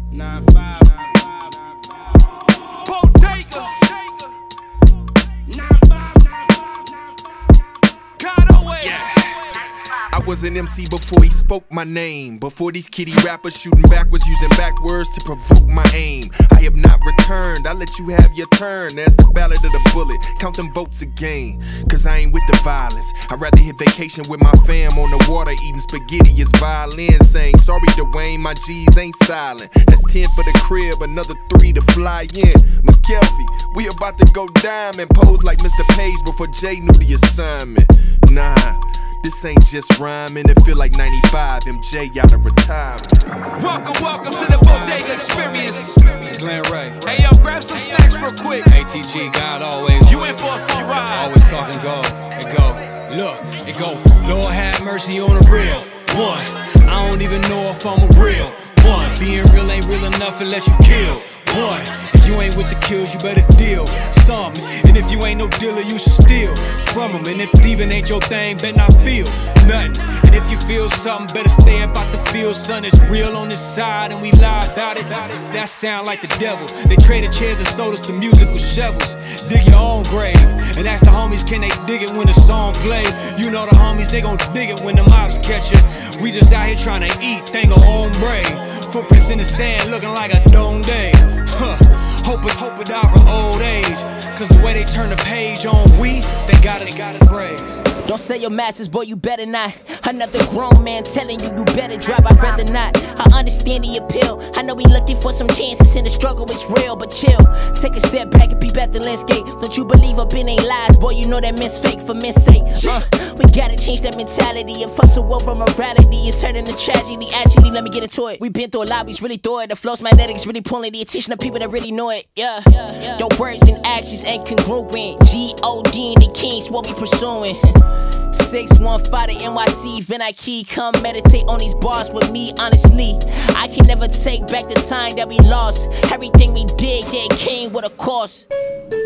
9-5. Bodega. 9-5. Conaway. I was an MC before he spoke my name. Before these kitty rappers shooting backwards, using backwards to provoke my aim. I have not returned, I let you have your turn. That's the ballad of the bullet, count them votes again. Cause I ain't with the violence. I'd rather hit vacation with my fam on the water, eating spaghetti as violin saying, sorry Dwayne, my G's ain't silent. That's 10 for the crib, another 3 to fly in. McKelvey, we about to go diamond, pose like Mr. Page before Jay knew the assignment. Nah, this ain't just rhyming, it feel like 95, MJ out of retirement. Welcome to the Bodega Experience. It's Glenn Ray. Hey yo, grab some snacks real quick. ATG, God always. You in for a fun ride. Always talking gold. It go, look, it go. Lord have mercy on the real one. I don't even know if I'm a real one. Being real ain't real enough unless you kill one. If you ain't with the kills, you better deal something. And if you ain't no dealer, you should steal from them. And if thieving ain't your thing, better not feel nothing. And if you feel something, better stay about the field, son. It's real on this side and we lie about it. That sound like the devil. They traded chairs and sodas to music with shovels. Dig your own grave and ask the homies, can they dig it when the song play? You know the homies, they gon' dig it when the mobs catch you. We just out here trying to eat, tango hombre. Footprints in the sand looking like a dome day. Hope it die from old age. Cause the way they turn the page on we, they got it praise. Don't say your masters, boy, you better not. Another grown man telling you, you better drop, I'd rather not. I understand the appeal, I know we looking for some chances and the struggle is real, but chill. Take a step back and peep at the landscape. Don't you believe up in ain't lies, boy, you know that men's fake for men's sake. We gotta change that mentality and fuss over morality. It's hurting the tragedy, actually, let me get into it. We been through a lot, we really through it. The flow's magnetic, really pulling the attention of people that really know it, yeah. Your words and actions ain't congruent. G.O.D. and the kings, what we pursuing. 615 to NYC, Venike, come meditate on these bars with me, honestly. I can never take back the time that we lost. Everything we did, yeah, it came with a cost.